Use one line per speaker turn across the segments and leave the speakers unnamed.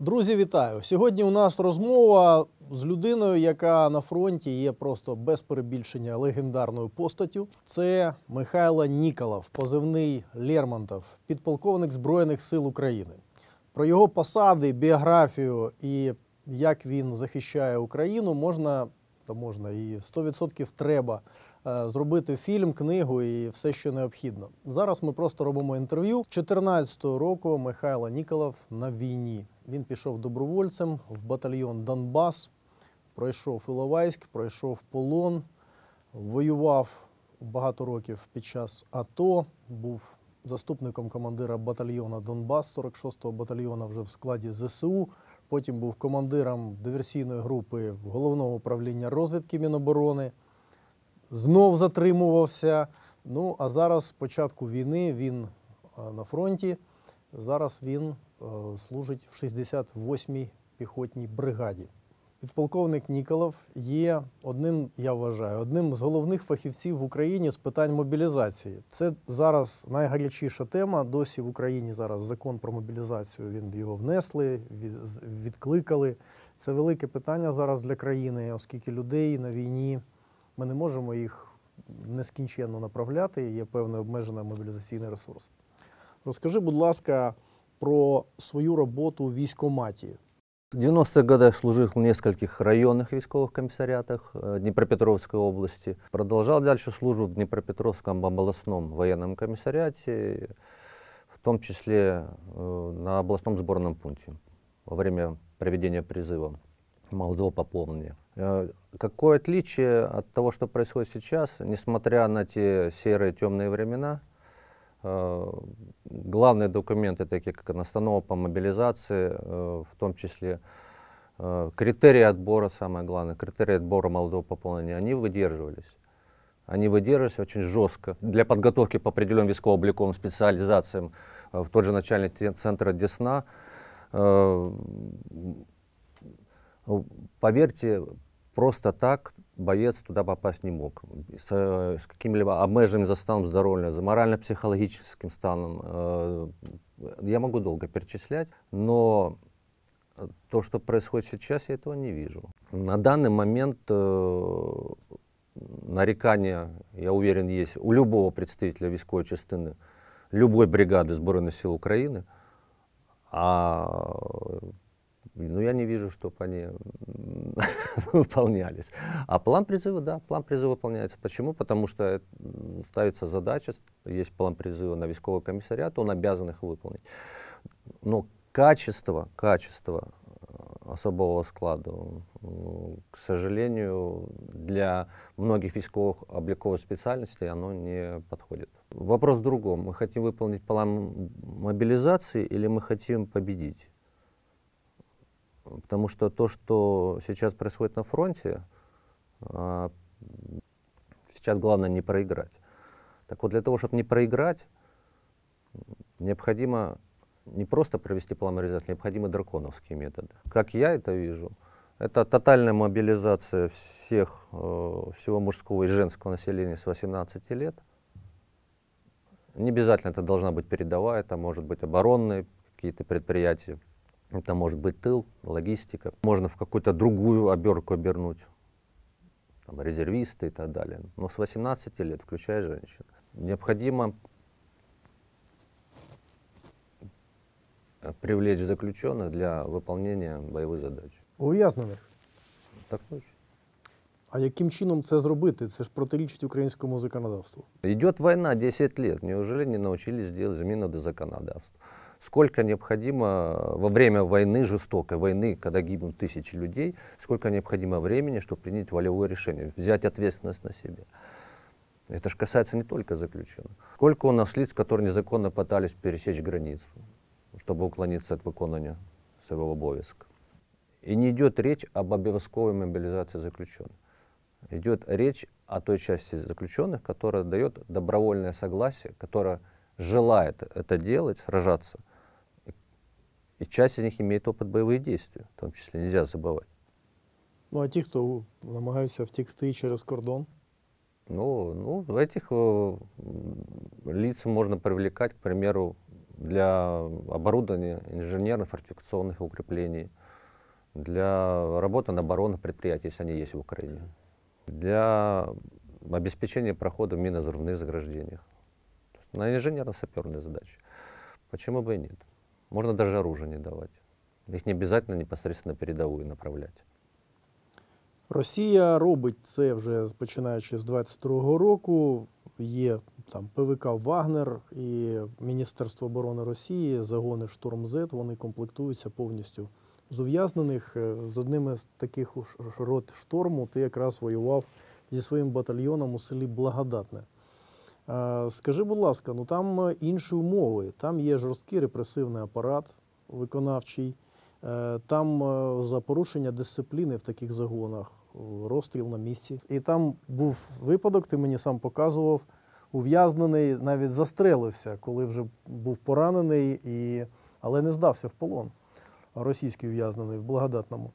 Друзі, вітаю! Сьогодні у нас розмова з людиною, яка на фронті є просто без перебільшення легендарною постаттю. Це Михайло Ніколов, позивний Лермонтов, підполковник Збройних сил України. Про його посади, біографію і як він захищає Україну можна і 100% треба зробити фільм, книгу і все, що необхідно. Зараз ми просто робимо інтерв'ю. 2014 року Михайло Ніколов на війні. Він пішов добровольцем в батальйон «Донбас», пройшов Іловайськ, пройшов полон, воював багато років під час АТО, був заступником командира батальйону «Донбас», 46-го батальйону вже в складі ЗСУ, потім був командиром диверсійної групи Головного управління розвідки Міноборони, знов затримувався. Ну, а зараз, з початку війни, він на фронті, зараз він служить в 68-й піхотній бригаді. Підполковник Ніколов є одним з головних фахівців в Україні з питань мобілізації. Це зараз найгарячіша тема. Досі в Україні зараз закон про мобілізацію, його внесли, відкликали. Це велике питання зараз для країни, оскільки людей на війні, ми не можемо їх нескінченно направляти, є певний обмежений мобілізаційний ресурс. Розкажи, будь ласка, про свою роботу в військкоматі.
В 90-х годах служил в нескольких районных військовых комиссариатах Днепропетровской области. Продолжал дальше службу в Днепропетровском областном военном комиссариате, в том числе на областном сборном пункте во время проведения призыва молодого пополнения. Какое отличие от того, что происходит сейчас, несмотря на те серые темные времена? Главные документы, такие как настанова по мобилизации, в том числе критерии отбора, самое главное, критерии отбора молодого пополнения, они выдерживались. Они выдерживались очень жестко. Для подготовки по определенным військово-обліковым специализациям в тот же начальный центр Десна, поверьте, просто так боец туда попасть не мог. С каким-либо обмеженным за станом здоровья, за морально-психологическим станом. Я могу долго перечислять, но то, что происходит сейчас, я этого не вижу. На данный момент нарекания, я уверен, есть у любого представителя військової частини, любой бригады Збройних сил Украины. Ну, я не вижу, чтобы они выполнялись. А план призыва, да, план призыва выполняется. Почему? Потому что ставится задача, есть план призыва на військовый комиссариат, он обязан их выполнить. Но качество особого склада, к сожалению, для многих військовых обликовых специальностей оно не подходит. Вопрос в другом. Мы хотим выполнить план мобилизации или мы хотим победить? Потому что то, что сейчас происходит на фронте, сейчас главное не проиграть. Так вот, для того, чтобы не проиграть, необходимо не просто провести план мобилизации, необходимы драконовские методы. Как я это вижу, это тотальная мобилизация всего мужского и женского населения с 18 лет. Не обязательно это должна быть передовая, это может быть оборонные какие-то предприятия. Это может быть тыл, логистика. Можно в какую-то другую обертку обернуть, там, резервисты и так далее. Но с 18 лет, включая женщин, необходимо привлечь заключенных для выполнения боевых задач.
Ув'язнених.
Так точно.
А яким чином це зробити? Це ж протирічить українському законодавству.
Идет война 10 лет. Неужели не научились делать замену до законодавства? Сколько необходимо во время войны, жестокой войны, когда гибнут тысячи людей, сколько необходимо времени, чтобы принять волевое решение, взять ответственность на себя. Это же касается не только заключенных. Сколько у нас лиц, которые незаконно пытались пересечь границу, чтобы уклониться от выполнения своего обовязка. И не идет речь об обовязковой мобилизации заключенных. Идет речь о той части заключенных, которая дает добровольное согласие, которая желает это делать, сражаться. И часть из них имеет опыт боевых действий, в том числе, нельзя забывать.
Ну, а ті, хто намагаються втекти через кордон?
Ну, этих лиц можно привлекать, к примеру, для оборудования инженерных фортификационных укреплений, для работы на оборонных предприятиях, если они есть в Украине, для обеспечения прохода в минно-взрывных заграждениях, то есть на инженерно-саперные задачи. Почему бы и нет? Можно даже оружие не давать. Их не обязательно непосредственно на передовую направлять.
Росія робить це вже починаючи з 22-го року. Є там ПВК «Вагнер» і Міністерство оборони Росії, загони «Штурм-З», вони комплектуються повністю з ув'язнених. З одним із таких рот «Шторму» ти якраз воював зі своїм батальйоном у селі Благодатне. Скажи, будь ласка, ну там інші умови, там є жорсткий репресивний апарат виконавчий, там за порушення дисципліни в таких загонах розстріл на місці. І там був випадок, ти мені сам показував, ув'язнений, навіть застрелився, коли вже був поранений, але не здався в полон. Російський ув'язнений в Благодатному.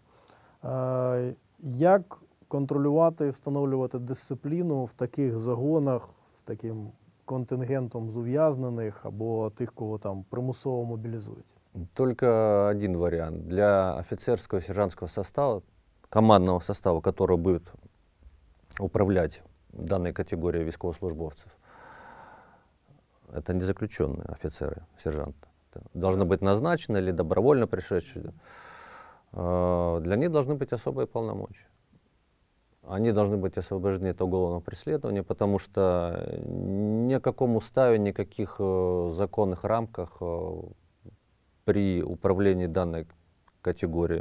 Як контролювати, встановлювати дисципліну в таких загонах з таким контингентом з ув'язнених або тих, кого там примусово мобілізують?
Только один вариант. Для офицерского и сержантского состава, командного состава, который будет управлять данной категорией військовослужбовцев, это не заключенные офицеры, сержанты. Должны быть назначены или добровольно пришедшие. Для них должны быть особые полномочия. Они должны быть освобождены от уголовного преследования, потому что ни о каком уставе, никаких законных рамках при управлении данной категории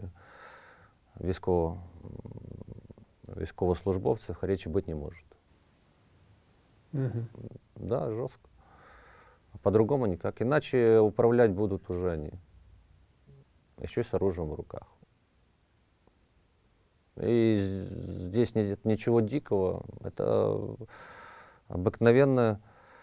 військовослужбовцев речи быть не может. Да, жестко. По-другому никак. Иначе управлять будут уже они. Еще и с оружием в руках. И здесь нет ничего дикого. Это обыкновенное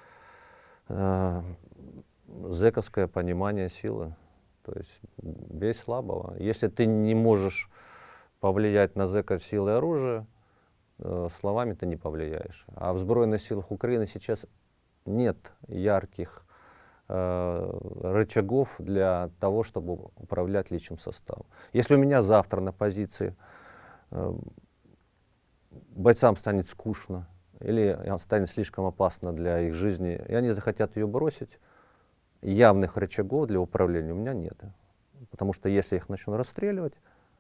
зэковское понимание силы. То есть бей слабого. Если ты не можешь повлиять на зэка силой оружия, словами ты не повлияешь. А в Збройных силах Украины сейчас нет ярких рычагов для того, чтобы управлять личным составом. Если у меня завтра на позиции бойцам станет скучно или станет слишком опасно для их жизни, и они захотят ее бросить, явных рычагов для управления у меня нет. Потому что если я их начну расстреливать,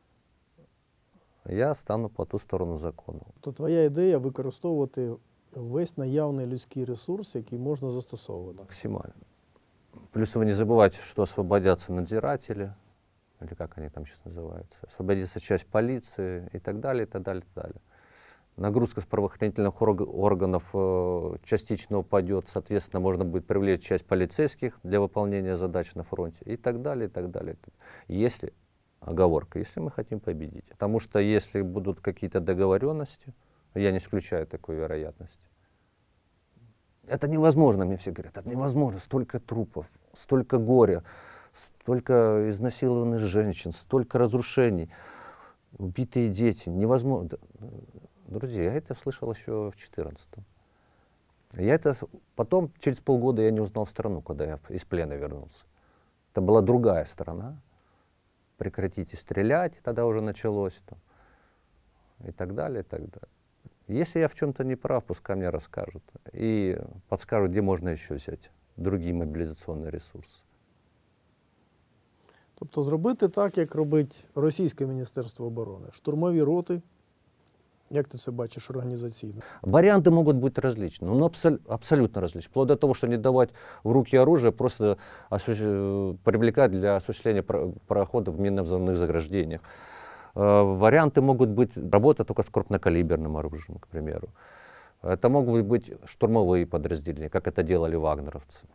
я стану по ту сторону закону.
То твоя ідея використовувати весь наявний людський ресурс, який можна застосовувати.
Максимально. Плюс вы не забывайте, что освободятся надзиратели, или как они там сейчас называются, освободится часть полиции и так далее, и так далее, и так далее. Нагрузка с правоохранительных органов частично упадет, соответственно, можно будет привлечь часть полицейских для выполнения задач на фронте и так далее, и так далее. Если, оговорка, если мы хотим победить. Потому что если будут какие-то договоренности, я не исключаю такой вероятности. Это невозможно, мне все говорят, это невозможно, столько трупов, столько горя, столько изнасилованных женщин, столько разрушений, убитые дети, невозможно. Друзья, я это слышал еще в 2014-м. Я это потом, через полгода, я не узнал страну, когда я из плена вернулся. Это была другая страна. Прекратите стрелять, тогда уже началось. Там, и так далее, и так далее. Если я в чем-то не прав, пускай мне расскажут. И подскажут, где можно еще взять другие мобілізаційні ресурси.
Тобто зробити так, як робить Російське Міністерство оборони. Штурмові роти. Як ти це бачиш організаційно?
Варианты могут быть различны, ну, абсолютно различны. Вплоть до того, что не давать в руки оружие, просто привлекать для осуществления прохода в минно-взрывных заграждениях. Варианты могут быть работа только с крупнокалиберным оружием, к примеру. Это могут быть штурмовые подразделения, как это делали вагнеровцы.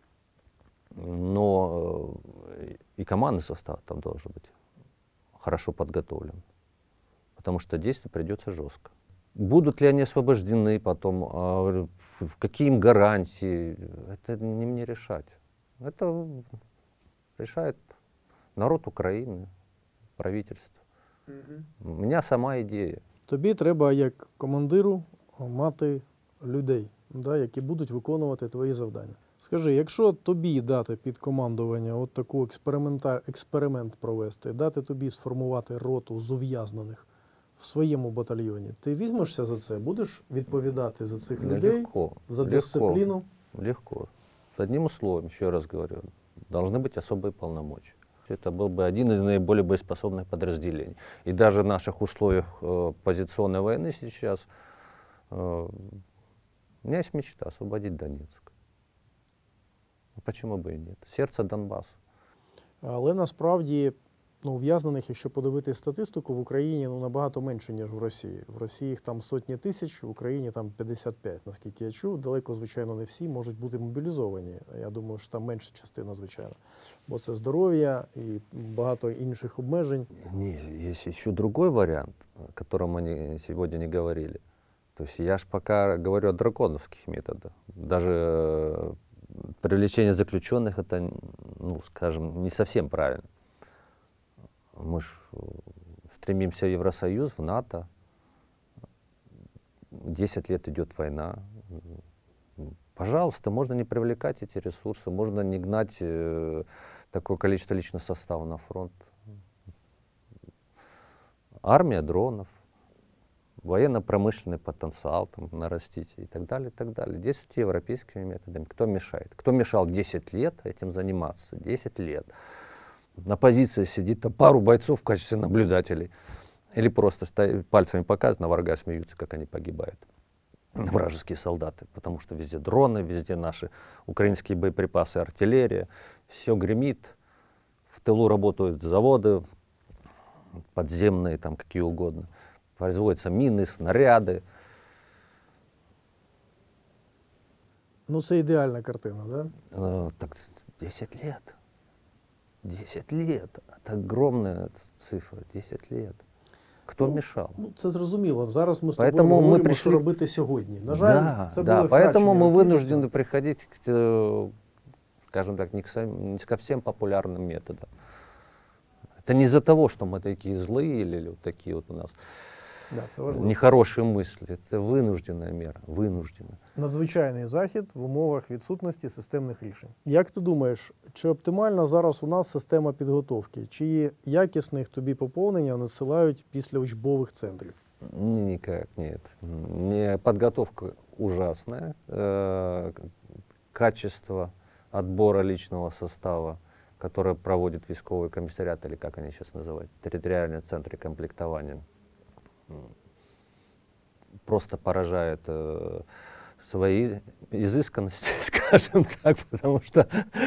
Но и командный состав там должен быть хорошо подготовлен, потому что действовать придется жестко. Будут ли они освобождены потом, какие им гарантии, это не мне решать. Это решает народ України, правительство. У мене сама ідея.
Тобі треба, як командиру, мати людей, да, які будуть виконувати твої завдання. Скажи, якщо тобі дати під командування от таку експеримент провести, дати тобі сформувати роту з ув'язнених в своєму батальйоні, ти візьмешся за це? Будеш відповідати за цих людей,
Легко.
за дисципліну?
Легко. С одним условием, еще раз говорю, должны быть особые полномочия. Это был бы один из наиболее боеспособных подразделений. И даже в наших условиях позиционной войны сейчас у меня есть мечта освободить Донецк. Почему бы и нет? Сердце Донбасса.
Але насправді ув'язнених, якщо подивитися статистику, в Україні набагато менше, ніж в Росії. В Росії їх там сотні тисяч, в Україні там 55, наскільки я чув. Далеко, звичайно, не всі можуть бути мобілізовані. Я думаю, що там менша частина, звичайно. Бо це здоров'я і багато інших обмежень.
Не, есть еще другой вариант, о котором мы сегодня не говорили. То есть я же пока говорю о драконовских методах. Даже привлечение заключенных, это, ну, скажем, не совсем правильно. Мы ж стремимся в Евросоюз, в НАТО. 10 лет идет война. Пожалуйста, можно не привлекать эти ресурсы, можно не гнать такое количество личного состава на фронт. Армия дронов, военно-промышленный потенциал там, нарастить и так далее, и так далее. Действуйте европейскими методами. Кто мешает? Кто мешал 10 лет этим заниматься? 10 лет. На позиции сидит там пару бойцов в качестве наблюдателей. Или просто пальцами показывают, на врага смеются, как они погибают. Вражеские солдаты. Потому что везде дроны, везде наши украинские боеприпасы, артиллерия. Все гремит. В тылу работают заводы, подземные, там какие угодно. Производятся мины, снаряды.
Ну, це ідеальна картина, да?
Так 10 лет. 10 лет. Это огромная цифра. 10 лет. Кто мешал?
Ну, це зрозуміло. Зараз ми з тобою
Поэтому мы
говоримо,
пришли...
що робити сьогодні. На жаль,
да,
це
да,
були
поэтому мы
втрачені
вынуждены
роки.
приходить, скажем так, не ко всем популярным методам. Это не из-за того, что мы такие злые или вот такие вот у нас
Да, це важливо.
нехорошие мысли. Это вынужденная мера, вынужденная.
Надзвичайний захід в умовах відсутності системних рішень. Як ти думаєш, чи оптимальна зараз у нас система підготовки? Чи якісних тобі поповнення надсилають після учбових центрів?
Никак нет. Подготовка ужасная. Качество отбора личного состава, которое проводит військовый комиссариат, или как они сейчас называют, территориальные центры комплектования, просто поражает своей изысканностью, скажем так, потому что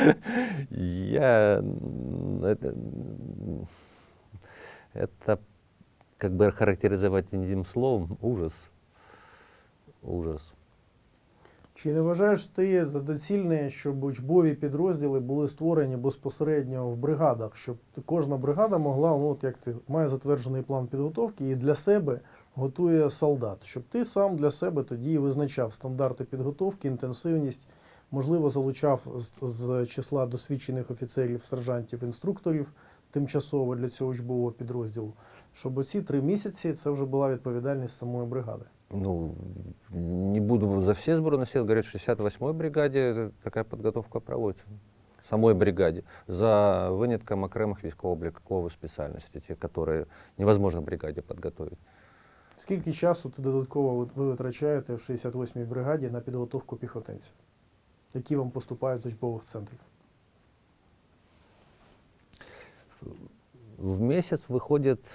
это как бы характеризовать одним словом ужас. Ужас.
Чи не вважаєш ти за доцільне, щоб учбові підрозділи були створені безпосередньо в бригадах, щоб кожна бригада могла, ну, от як ти має затверджений план підготовки і для себе готує солдат, щоб ти сам для себе тоді визначав стандарти підготовки, інтенсивність, можливо, залучав з числа досвідчених офіцерів, сержантів, інструкторів тимчасово для цього учбового підрозділу, щоб оці 3 місяці це вже була відповідальність самої бригади.
Ну, не буду за все сборные сил говорить, в 68-й бригаде такая подготовка проводится. В самой бригаде. За винятком окремих військово-облікових спеціальностей, ті, які невозможно в бригаді підготовити.
Скільки часу ти додатково ви витрачаєте в 68-й бригаді на підготовку піхотинців, які вам поступають з учбових центрів?
В месяц выходит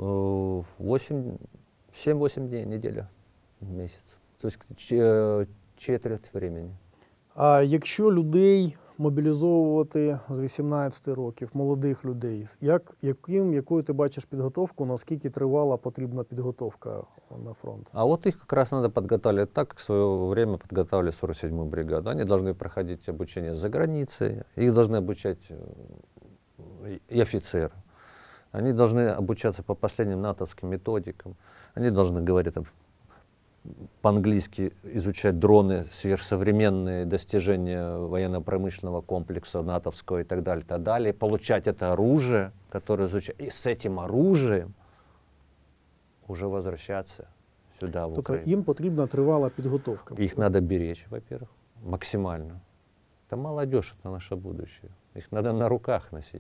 7-8 дней, неделя в месяц. То есть четверть времени.
А якщо людей мобілізовувати з 18 років, молодих людей, якою ти бачиш підготовку, наскільки тривала потрібна підготовка на фронт?
А вот их как раз надо подготавливать так, как в свое время подготавливали 47-ю бригаду. Они должны проходить обучение за границей, их должны обучать и офицеры. Они должны обучаться по последним натовским методикам. Они должны говорить по-английски, изучать дроны, сверхсовременные достижения военно-промышленного комплекса натовского и так далее, получать это оружие, которое изучать, и с этим оружием уже возвращаться сюда, в
Тобто
Украину.
їм потрібна тривала підготовка.
Их надо беречь, во-первых, максимально. Это молодежь, это наше будущее. Их надо на руках носить.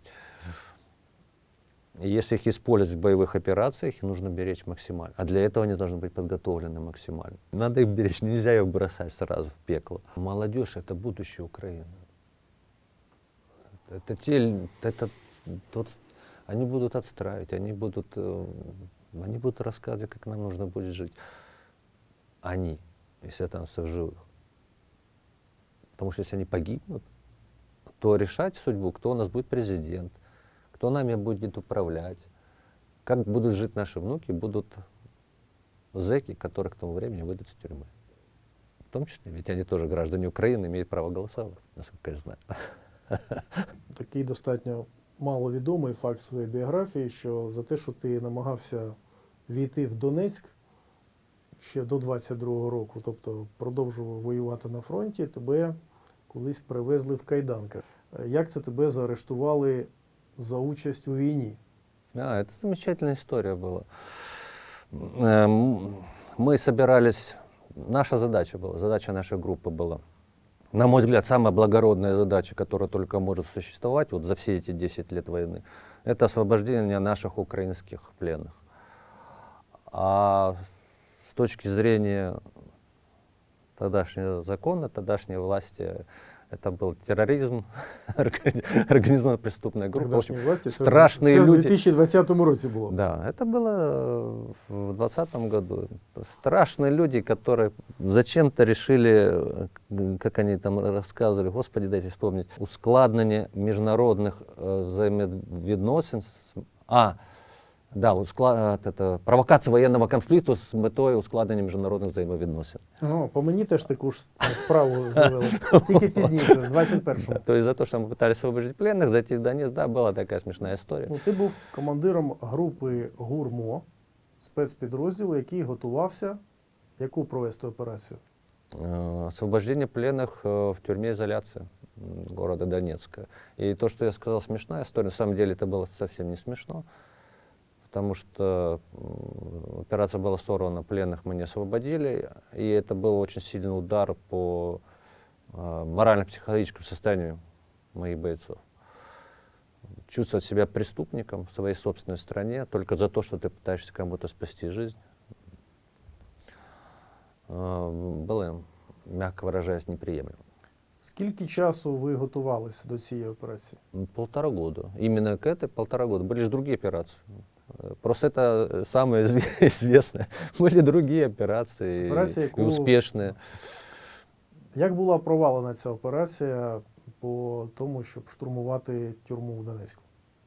И если их использовать в боевых операциях, их нужно беречь максимально. А для этого они должны быть подготовлены максимально. Надо их беречь, нельзя их бросать сразу в пекло. Молодежь — это будущее Украины. Они будут отстраивать, они будут рассказывать, как нам нужно будет жить. Они, если останутся в живых. Потому что если они погибнут, то решать судьбу, кто у нас будет президент, кто нами будет управлять, как будут жить наши внуки, будут зэки, которые к тому времени выйдут из тюрьмы. В том числе, ведь они тоже граждане Украины, имеют право голосовать, насколько я знаю.
Такий достатньо маловідомий факт своєї біографії, що за те, що ти намагався війти в Донецьк ще до 22-го року, тобто продовжував воювати на фронті, тебе колись привезли в кайданках. Як це тебе заарештували за участь у війні?
Это замечательная история была. Мы собирались, наша задача была, задача нашей группы была, на мой взгляд, самая благородная задача, которая только может существовать вот за все эти 10 лет войны, это освобождение наших украинских пленных. А с точки зрения тогдашнего закона, тогдашней власти, это был терроризм, организованная преступная группа. В общем,
Власті,
страшные
це в
люди.
2020 році було.
Да, это было в 2020 году. Страшные люди, которые зачем-то решили, как они там рассказывали, господи, дайте вспомнить, ускладнение международных взаимовідносин. Провокація воєнного конфлікту з метою ускладнення міжнародних взаємовідносин.
По мені теж таку ж справу завели, тільки пізніше, в 21-му.
То есть за то, что мы пытались освободить пленных, зайти в Донецк, да, была такая смешная история.
Ти був командиром групи ГУРМО, спецпідрозділу, який готувався яку провести операцію?
Освобождение пленных в тюрьме изоляции города Донецка. И то, что я сказал, смешная история, на самом деле это было совсем не смешно, потому что операция была сорвана, пленных мы не освободили, и это был очень сильный удар по морально-психологическому состоянию моих бойцов. Чувствовать себя преступником в своей собственной стране только за то, что ты пытаешься кому-то спасти жизнь, было, мягко выражаясь, неприемлемо.
Скільки часу ви готувалися до цієї операції?
1,5 года. Именно к этой 1,5 года. Были же другие операции. Просто это самое известное. Были другие операции,
Операція,
и успешные.
Як була провалена ця операція по тому, щоб штурмувати тюрму в Донецьку?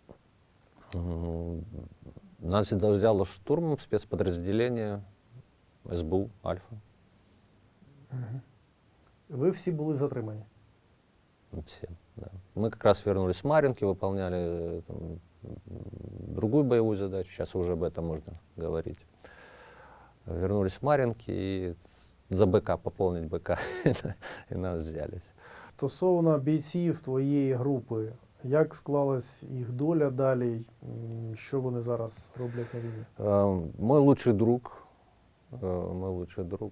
Нас взяло штурмом спецподразделение СБУ «Альфа».
Ви всі були затримані?
Все, да. Мы как раз вернулись с Марьинки, выполняли другую боевую задачу, сейчас уже об этом можно говорить. Вернулись с Марьинки и за БК, пополнить БК, и нас взялись.
Стосовно бійців твоєї групи, як склалась їх доля далі? Що вони зараз роблять на війні?
Мой лучший друг,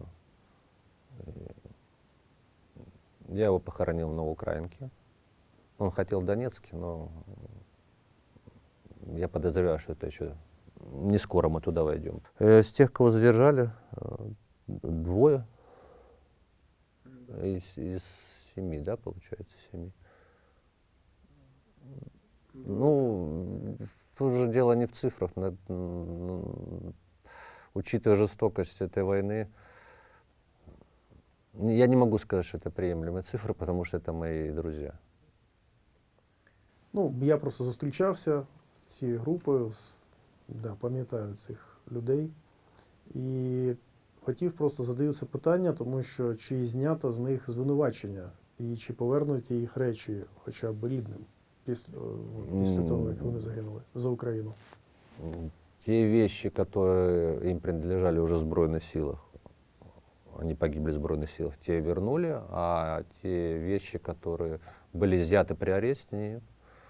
я его похоронил в Новоукраинке. Он хотел в Донецке, но я подозреваю, что это еще не скоро мы туда войдем. С тех, кого задержали, 2 из 7, да, получается, 7. Ну, тут же дело не в цифрах. Учитывая жестокость этой войны, я не могу сказать, что это приемлемые цифры, потому что это мои друзья.
Я просто зустрічався з цією групою, пам'ятаю цих людей. І хотів просто задаю це питання, тому що чи знято з них звинувачення і чи повернуті їх речі хоча б рідним після того, як вони загинули за Україну?
Те вещи, которые им принадлежали уже в Збройных силах, они погибли в Збройных силах, те вернули, а те вещи, которые были изъяты при аресте, нет.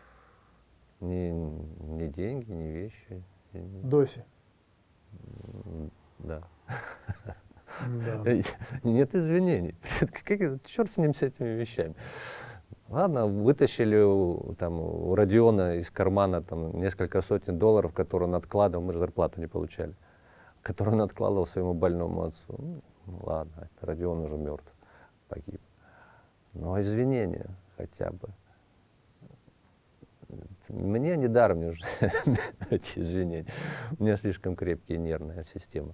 Ни деньги, ни вещи.
Досі?
Да.
Да.
Нет извинений. Черт с ним, с этими вещами. Ладно, вытащили у Родиона из кармана там, несколько сотен долларов, которые он откладывал, мы же зарплату не получали, которые он откладывал своему больному отцу. Ну, ладно, это Родион уже мертв, погиб. Но извинения хотя бы. Мне недаром нужны эти извинения. У меня слишком крепкая нервная система.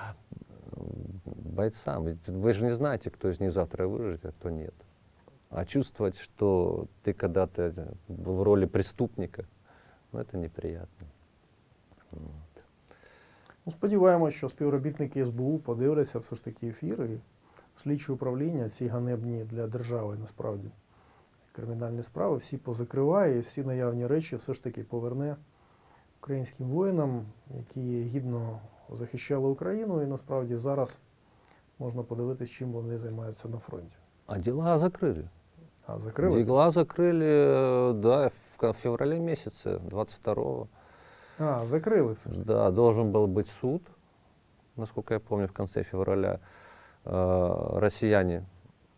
Бойцам, ведь вы же не знаете, кто из них завтра выживет, а кто нет. А чувствовать, что ты когда-то в роли преступника, ну, это неприятно. Вот.
Ну, сподіваємось, що співробітники СБУ подивляться все ж таки ефір і слідчі управління ці ганебні для держави насправді кримінальні справи всі позакриває і всі наявні речі все ж таки поверне українським воїнам, які гідно захищали Україну, і насправді зараз можна подивитись, чим вони займаються на фронті.
А дела закрыли.
А закрили?
Дела закрыли, да, в феврале месяце, 22-го.
А, закрили все ж таки.
Да, должен был быть суд, насколько я помню, в конце февраля. Россияне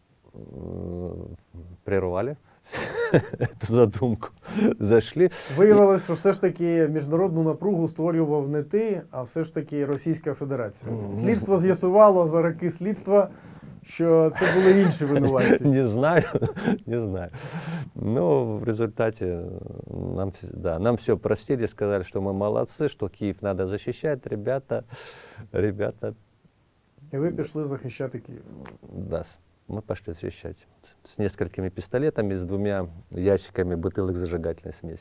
прервали эту задумку, зашли.
Виявилось, що все ж таки міжнародну напругу створював не ти, а все ж таки Російська Федерація. Слідство з'ясувало за роки слідства, що це були інші винуватці.
Не знаю, не знаю. Но в результате нам все простили, сказали, что мы молодцы, что Киев надо защищать, ребята.
І ви пішли захищати Київ.
Да, мы пошли защищать с несколькими пистолетами, с 2 ящиками бутылок зажигательной смеси.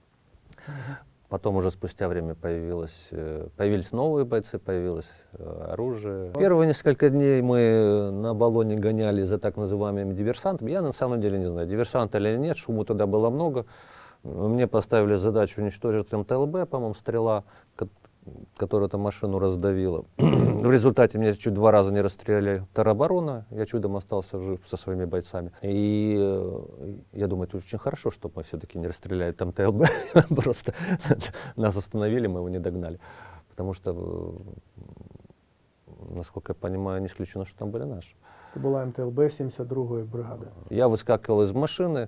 Потом уже спустя время появились новые бойцы, появилось оружие. Первые несколько дней мы на баллоне гоняли за так называемыми диверсантами. Я на самом деле не знаю, диверсанты или нет, шуму тогда было много. Мне поставили задачу уничтожить МТЛБ, по-моему, стрела, которая эту машину раздавила. В результате меня чуть 2 раза не расстреляли тероборона, я чудом остался жив со своими бойцами. И я думаю, это очень хорошо, что мы все-таки не расстреляли там ТЛБ, просто нас остановили, мы его не догнали. Потому что, насколько я понимаю, не исключено, что там были наши.
Це була МТЛБ 72-ї бригади.
Я выскакивал из машины.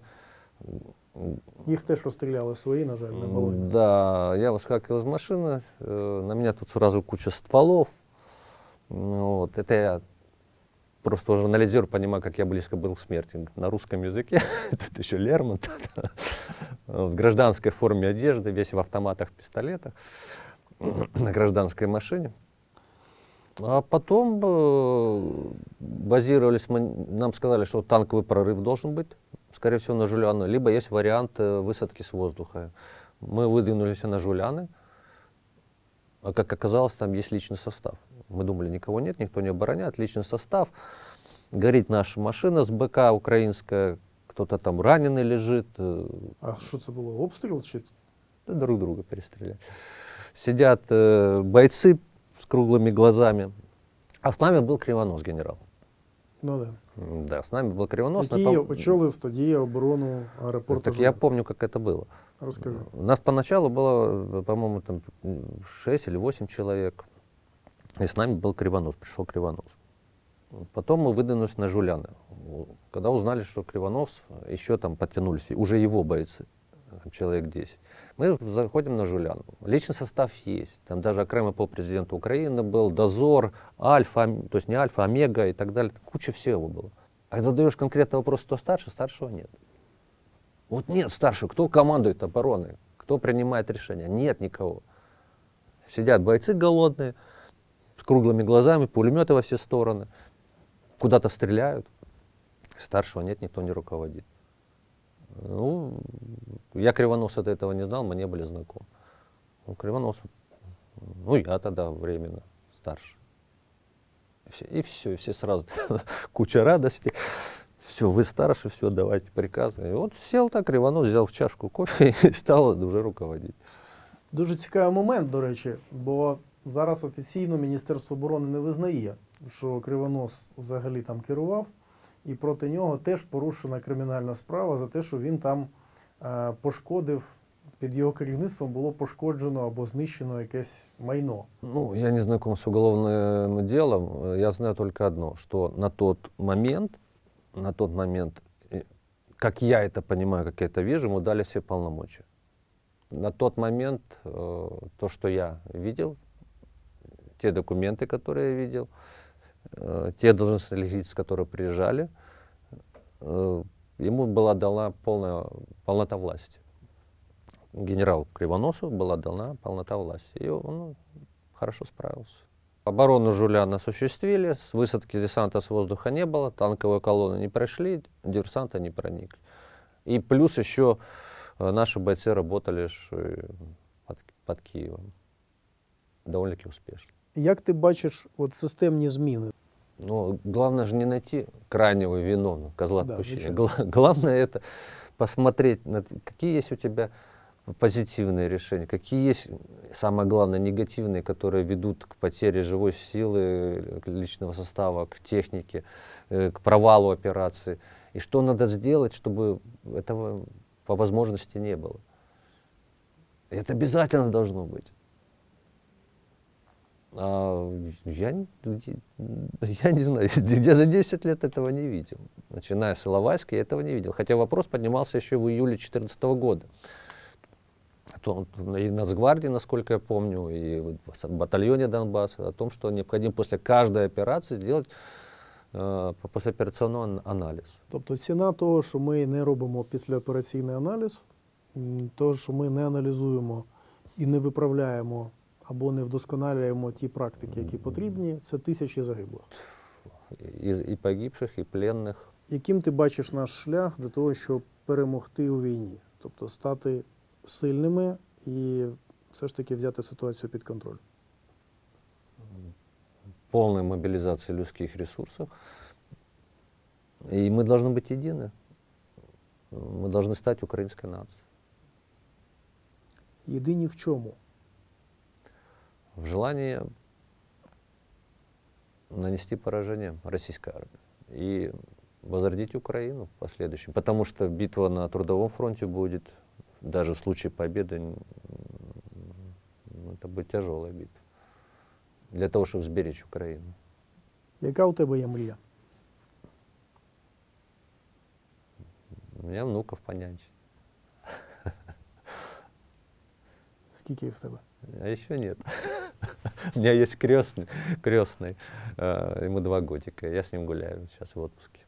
Їх теж розстріляли свої, на жаль, на балоні.
Да, я выскакивал из машины, на меня тут сразу куча стволов. Вот, это я просто уже анализирую, понимаю, как я близко был к смерти. На русском языке, тут еще Лермонтов, в гражданской форме одежды, весь в автоматах, пистолетах, на гражданской машине. А потом базировались, нам сказали, что танковый прорыв должен быть, скорее всего, на Жуляны, либо есть вариант высадки с воздуха. Мы выдвинулись на Жуляны, а как оказалось, там есть личный состав. Мы думали, никого нет, никто не обороняет, личный состав. Горит наша машина с БК украинская, кто-то там раненый лежит.
А що це було? Обстріл чи?
Друг друга перестреляли. Сидят бойцы с круглыми глазами. А с нами был Кривонос генерал.
Ну да.
Да, с нами был Кривонос.
Який очолив тоді оборону аеропорту.
Так я помню, как это было.
Розкажи.
У нас поначалу было, по-моему, там 6 или 8 человек. И с нами был Кривонос, пришел Кривонос. Потом мы выдвинулись на Жуляны. Когда узнали, что Кривонос, еще там подтянулись, уже его бойцы, человек 10. Мы заходим на Жуляну. Личный состав есть. Там даже окремый полпрезидента Украины был, Дозор, Альфа, то есть не Альфа, Омега и так далее. Куча всего было. А задаешь конкретный вопрос, кто старше, старшего нет. Вот нет старшего. Кто командует обороной? Кто принимает решения? Нет никого. Сидят бойцы голодные, с круглыми глазами, пулеметы во все стороны. Куда-то стреляют. Старшего нет, никто не руководит. Ну, я Кривоноса до этого не знал, мы не были знакомы. Ну, Кривонос, ну, я тогда временно старше. И все сразу, куча радости. Все, вы старше, все, давайте приказы. И вот сел так, Кривонос взял в чашку кофе и стал уже руководить.
Дуже цікавий момент, до речі, бо зараз офіційно Міністерство оборони не визнає, що Кривонос взагалі там керував, і проти нього теж порушена кримінальна справа за те, що він там пошкодив під його керівництвом було пошкоджено або знищено якесь майно.
Ну, я не знаком с уголовным делом. Я знаю только одно, что на тот момент, как я это понимаю, как я это вижу, ему дали все полномочия. На тот момент то, что я видел, те документы, которые я видел, те должностные лица, которые приезжали, ему была дана полнота власти. Генералу Кривоносу была дана полнота власти, и он хорошо справился. Оборону Жулян осуществили, с высадки десанта с воздуха не было, танковые колонны не прошли, диверсанты не проникли. И плюс еще наши бойцы работали под Киевом довольно-таки успешно.
Як ти бачиш от системні зміни?
Но главное же не найти крайнего виновного, козла
Да,
отпущения.
зачем?
Главное это посмотреть, какие есть у тебя позитивные решения, какие есть, самое главное, негативные, которые ведут к потере живой силы, к личного состава, к технике, к провалу операции. И что надо сделать, чтобы этого по возможности не было. Это обязательно должно быть. Я не знаю, я за 10 лет этого не видел. Начиная с Иловайска, я этого не видел. Хотя вопрос поднимался еще в июле 2014 года. И Нацгвардии, насколько я помню, и в батальоне Донбасса, о том, что необходимо после каждой операции делать послеоперационный анализ.
Тобто ціна того, що ми не робимо післяопераційний аналіз, того, що ми не аналізуємо і не виправляємо або не вдосконалюємо ті практики, які потрібні, це тисячі загиблих.
І погибших, і пленних.
Яким ти бачиш наш шлях для того, щоб перемогти у війні? Тобто стати сильними і все ж таки взяти ситуацію під контроль?
Полной мобилизации людских ресурсов. И мы должны быть едины. Мы должны стать украинской нацией.
Єдині в чому?
В желании нанести поражение российской армии и возродить Украину в последующем. Потому что битва на трудовом фронте будет, даже в случае победы, это будет тяжелая битва. Для того, чтобы сберечь Украину.
Яка у тебе є мрія?
У меня внуков понянчить.
Скільки їх в тебе?
А еще нет. У меня есть крестный, ему 2 годика. Я с ним гуляю сейчас в отпуске.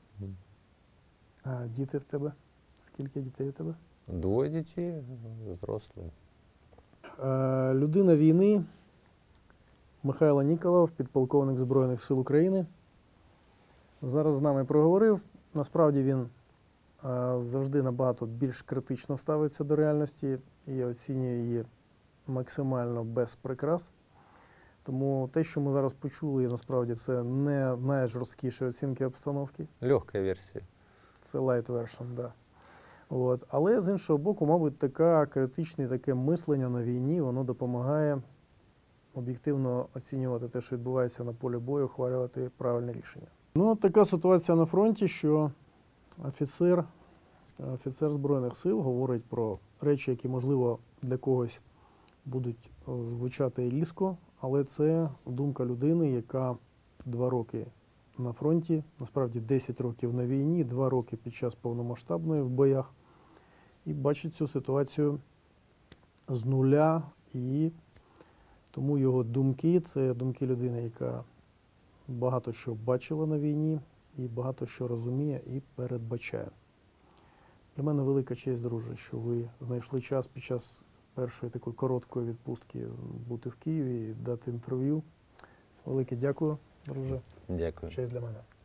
А діти в тебе? Скільки дітей у тебе?
2 детей, взрослые.
Людина війни Михайло Ніколов, підполковник Збройних сил України. Зараз з нами проговорив. Насправді він завжди набагато більш критично ставиться до реальності і оцінює її максимально без прикрас. Тому те, що ми зараз почули, насправді це не найжорсткіші оцінки обстановки.
Легкая версия.
Це light version, да. От. Але з іншого боку, мабуть, таке мислення на війні, воно допомагає об'єктивно оцінювати те, що відбувається на полі бою, ухвалювати правильне рішення. Ну, така ситуація на фронті, що офіцер Збройних сил говорить про речі, які, можливо, для когось будуть звучати різко, але це думка людини, яка 2 роки на фронті, насправді 10 років на війні, 2 роки під час повномасштабної в боях, і бачить цю ситуацію з нуля, і тому його думки – це думки людини, яка багато що бачила на війні і багато що розуміє і передбачає. Для мене велика честь, друже, що ви знайшли час під час першої такої короткої відпустки бути в Києві і дати інтерв'ю. Велике дякую, друже.
Дякую.
Честь для мене.